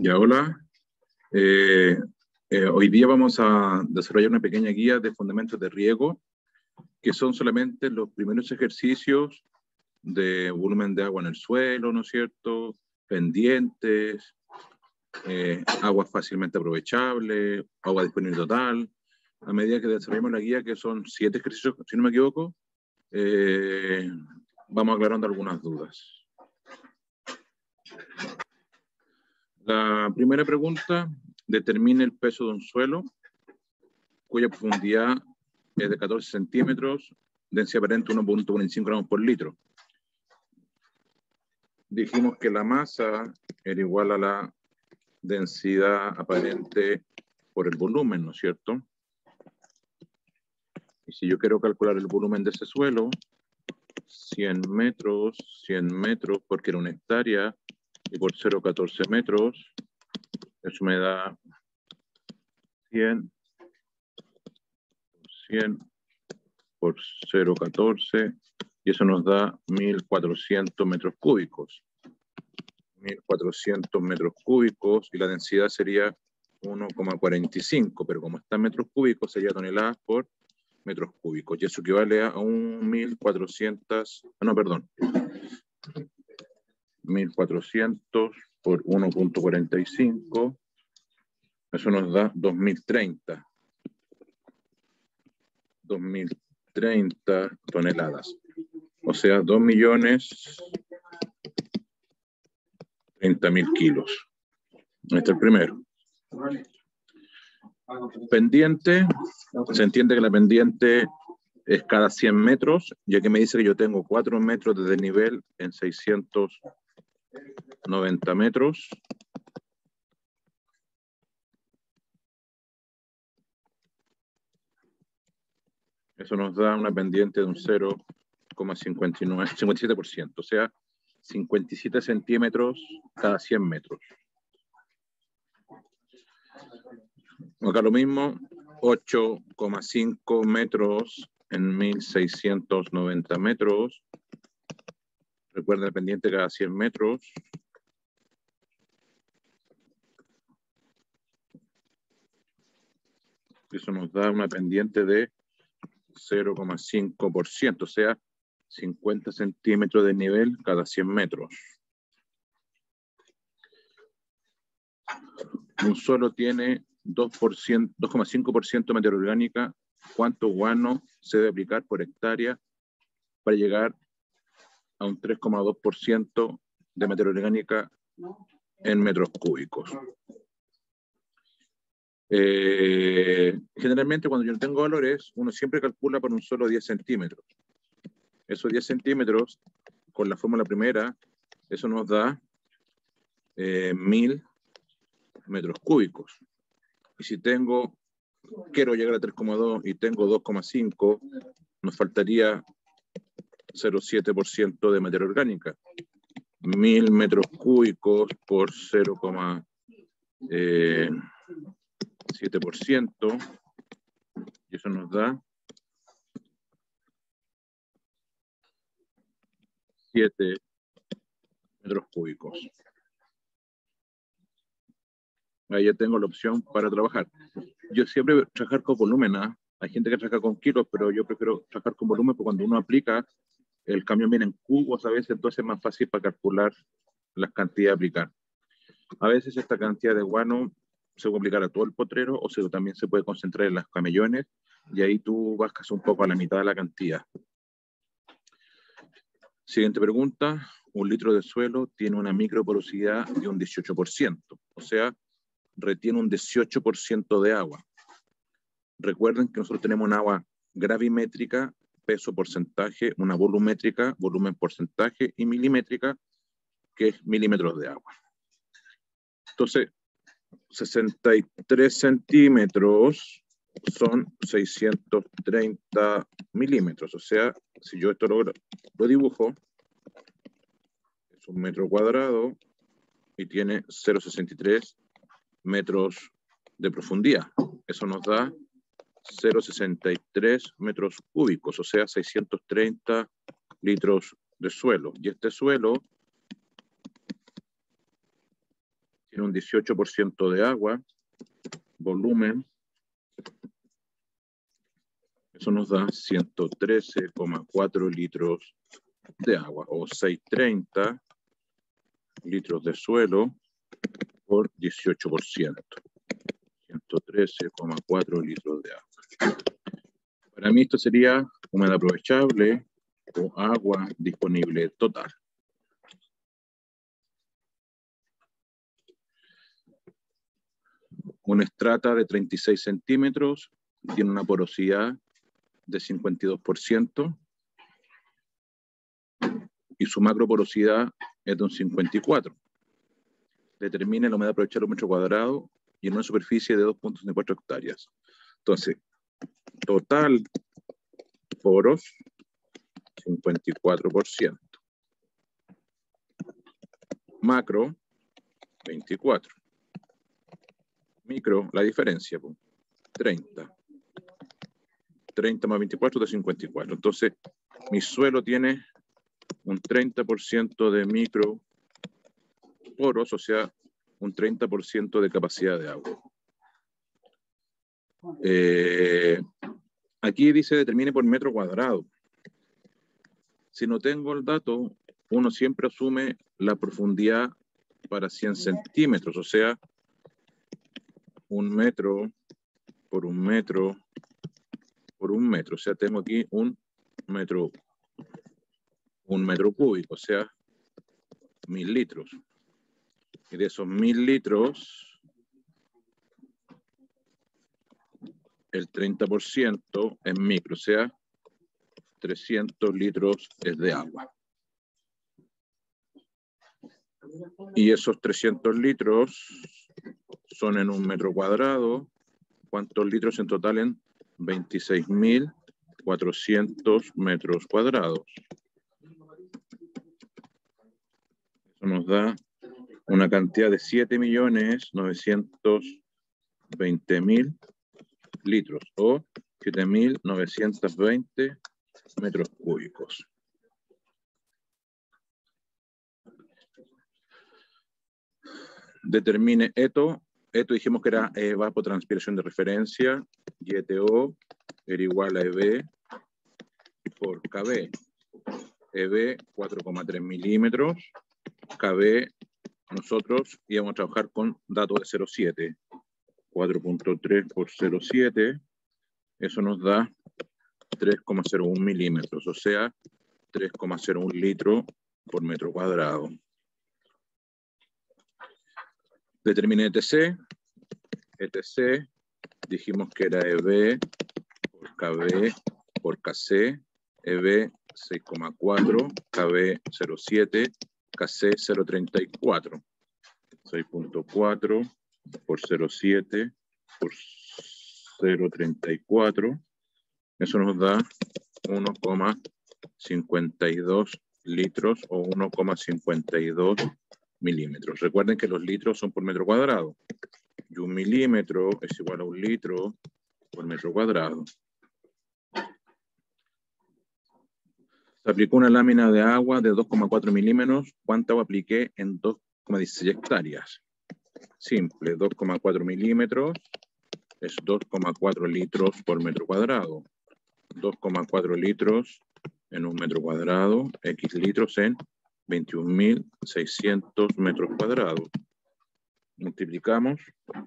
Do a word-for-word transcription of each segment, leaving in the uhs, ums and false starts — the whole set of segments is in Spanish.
Ya, hola. Eh, eh, hoy día vamos a desarrollar una pequeña guía de fundamentos de riego, que son solamente los primeros ejercicios de volumen de agua en el suelo, ¿no es cierto? Pendientes, eh, agua fácilmente aprovechable, agua disponible total. A medida que desarrollamos la guía, que son siete ejercicios, si no me equivoco, eh, vamos aclarando algunas dudas. La primera pregunta: determine el peso de un suelo cuya profundidad es de catorce centímetros, densidad aparente uno punto cuarenta y cinco gramos por litro. Dijimos que la masa era igual a la densidad aparente por el volumen, ¿no es cierto? Y si yo quiero calcular el volumen de ese suelo, cien metros, cien metros, porque era una hectárea, y por cero coma catorce metros, eso me da cien, cien por cero coma catorce, y eso nos da mil cuatrocientos metros cúbicos. mil cuatrocientos metros cúbicos, y la densidad sería uno coma cuarenta y cinco, pero como está en metros cúbicos, sería toneladas por metros cúbicos, y eso equivale a un mil cuatrocientos, no, perdón, mil cuatrocientos por uno punto cuarenta y cinco, eso nos da dos mil treinta. dos mil treinta toneladas. O sea, dos millones treinta mil kilos. Este es el primero. Pendiente. Se entiende que la pendiente es cada cien metros, ya que me dice que yo tengo cuatro metros de desnivel en seiscientos noventa metros. Eso nos da una pendiente de un cero coma cincuenta y nueve, cincuenta y siete por ciento, o sea, cincuenta y siete centímetros cada cien metros. Acá lo mismo, ocho coma cinco metros en mil seiscientos noventa metros. Recuerda el pendiente cada cien metros. Eso nos da una pendiente de cero coma cinco por ciento, o sea, cincuenta centímetros de nivel cada cien metros. Un suelo tiene dos coma cinco por ciento de materia orgánica. ¿Cuánto guano se debe aplicar por hectárea para llegar a un tres coma dos por ciento de materia orgánica en metros cúbicos? Eh, generalmente, cuando yo no tengo valores, uno siempre calcula por un solo diez centímetros. Esos diez centímetros, con la fórmula primera, eso nos da eh, mil metros cúbicos. Y si tengo, quiero llegar a tres coma dos y tengo dos coma cinco, nos faltaría cero coma siete por ciento de materia orgánica. Mil metros cúbicos por cero coma siete por ciento, y eso nos da siete metros cúbicos. Ahí ya tengo la opción para trabajar. Yo siempre voy a trabajar con volumen, ¿eh? Hay gente que trabaja con kilos, pero yo prefiero trabajar con volumen, porque cuando uno aplica, el camión viene en cubos a veces, entonces es más fácil para calcular las cantidades a aplicar. A veces esta cantidad de guano se puede aplicar a todo el potrero, o se, también se puede concentrar en las camellones, y ahí tú bajas un poco a la mitad de la cantidad. Siguiente pregunta. Un litro de suelo tiene una microporosidad de un dieciocho por ciento, o sea, retiene un dieciocho por ciento de agua. Recuerden que nosotros tenemos un agua gravimétrica, peso porcentaje, una volumétrica, volumen porcentaje, y milimétrica, que es milímetros de agua. Entonces, sesenta y tres centímetros son seiscientos treinta milímetros. O sea, si yo esto lo, lo dibujo, es un metro cuadrado y tiene cero coma sesenta y tres metros de profundidad. Eso nos da cero coma sesenta y tres metros cúbicos, o sea, seiscientos treinta litros de suelo. Y este suelo tiene un dieciocho por ciento de agua, volumen, eso nos da ciento trece coma cuatro litros de agua, o seiscientos treinta litros de suelo por dieciocho por ciento. ciento trece coma cuatro litros de agua. Para mí esto sería humedad aprovechable o agua disponible total. Una estrata de treinta y seis centímetros tiene una porosidad de cincuenta y dos por ciento y su macroporosidad es de un cincuenta y cuatro por ciento. Determine la humedad aprovechable por metro cuadrado y en una superficie de dos punto sesenta y cuatro hectáreas. Entonces, total poros, cincuenta y cuatro por ciento. Macro, veinticuatro. Micro, la diferencia, treinta. treinta más veinticuatro de cincuenta y cuatro. Entonces, mi suelo tiene un treinta por ciento de micro poros, o sea, un treinta por ciento de capacidad de agua. Eh, aquí dice determine por metro cuadrado. Si no tengo el dato, uno siempre asume la profundidad para cien centímetros, o sea, un metro por un metro por un metro. O sea, tengo aquí un metro, un metro cúbico, o sea, mil litros. Y de esos mil litros, el treinta por ciento es micro, o sea, trescientos litros es de agua. Y esos trescientos litros son en un metro cuadrado. ¿Cuántos litros en total? En veintiséis mil cuatrocientos metros cuadrados. Eso nos da una cantidad de siete millones novecientos veinte mil litros o siete mil novecientos veinte metros cúbicos. Determine eto. Esto dijimos que era evapotranspiración de referencia, y E T O era igual a E B por K B. E B, cuatro coma tres milímetros. K B, nosotros íbamos a trabajar con datos de cero coma siete. cuatro punto tres por cero coma siete, eso nos da tres coma cero uno milímetros, o sea, tres coma cero uno litros por metro cuadrado. Determine E T C. E T C, dijimos que era E B por K B por K C. E B seis coma cuatro, K B cero coma siete, K C cero coma treinta y cuatro. seis punto cuatro por cero coma siete por cero coma treinta y cuatro. Eso nos da uno coma cincuenta y dos litros o uno coma cincuenta y dos milímetros. Recuerden que los litros son por metro cuadrado. Y un milímetro es igual a un litro por metro cuadrado. Se aplicó una lámina de agua de dos coma cuatro milímetros. ¿Cuánta agua apliqué en dos coma dieciséis hectáreas? Simple, dos coma cuatro milímetros es dos coma cuatro litros por metro cuadrado. dos coma cuatro litros en un metro cuadrado, X litros en veintiún mil seiscientos metros cuadrados. Multiplicamos.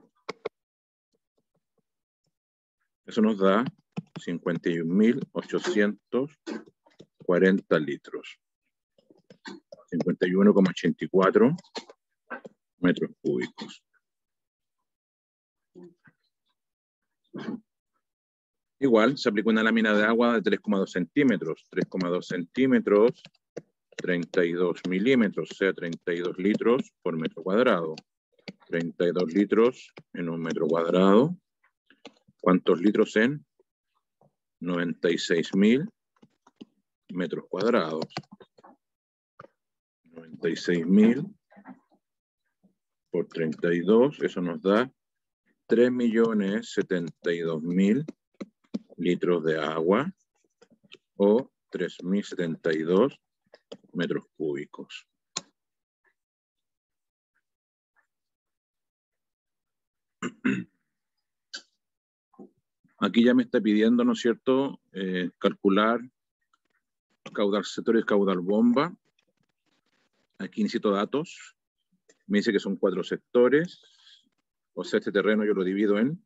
Eso nos da cincuenta y un mil ochocientos cuarenta litros. cincuenta y uno coma ochenta y cuatro metros cúbicos. Igual, se aplicó una lámina de agua de tres coma dos centímetros. tres coma dos centímetros, treinta y dos milímetros, o sea, treinta y dos litros por metro cuadrado. treinta y dos litros en un metro cuadrado. ¿Cuántos litros en? noventa y seis mil metros cuadrados. noventa y seis mil por treinta y dos, eso nos da tres millones setenta y dos mil litros de agua o tres mil setenta y dos metros cúbicos. Aquí ya me está pidiendo, ¿no es cierto?, eh, calcular caudal sector y caudal bomba. Aquí necesito datos. Me dice que son cuatro sectores. O sea, este terreno yo lo divido en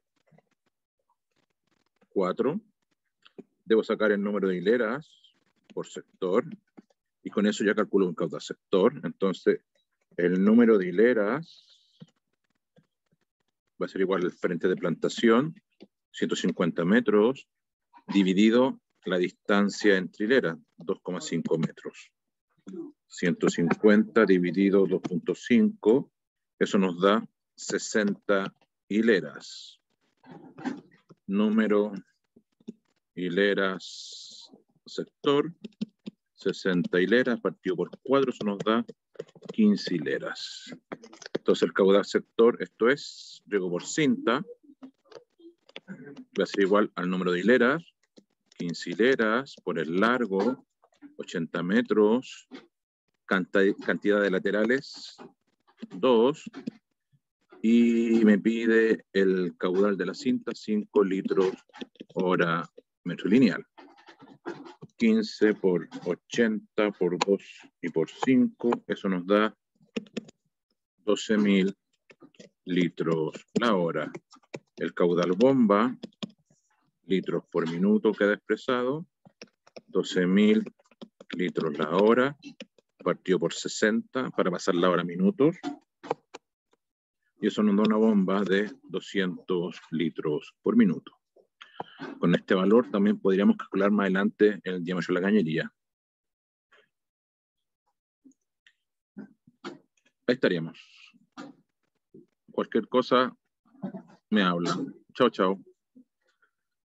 cuatro. Debo sacar el número de hileras por sector. Y con eso ya calculo un caudal sector. Entonces, el número de hileras va a ser igual al frente de plantación, ciento cincuenta metros, dividido la distancia entre hileras, dos coma cinco metros. ciento cincuenta dividido dos punto cinco, eso nos da sesenta hileras. Número hileras sector, sesenta hileras partido por cuatro, eso nos da quince hileras. Entonces el caudal sector, esto es riego por cinta, va a ser igual al número de hileras, quince hileras por el largo, ochenta metros, cantidad de laterales, dos, y me pide el caudal de la cinta, cinco litros hora metro lineal. quince por ochenta por dos y por cinco, eso nos da doce mil litros la hora. El caudal bomba, litros por minuto queda expresado, doce mil litros la hora, partido por sesenta para pasar la hora a minutos. Y eso nos da una bomba de doscientos litros por minuto. Con este valor también podríamos calcular más adelante el diámetro de la cañería. Ahí estaríamos. Cualquier cosa me hablan. Chao, chao.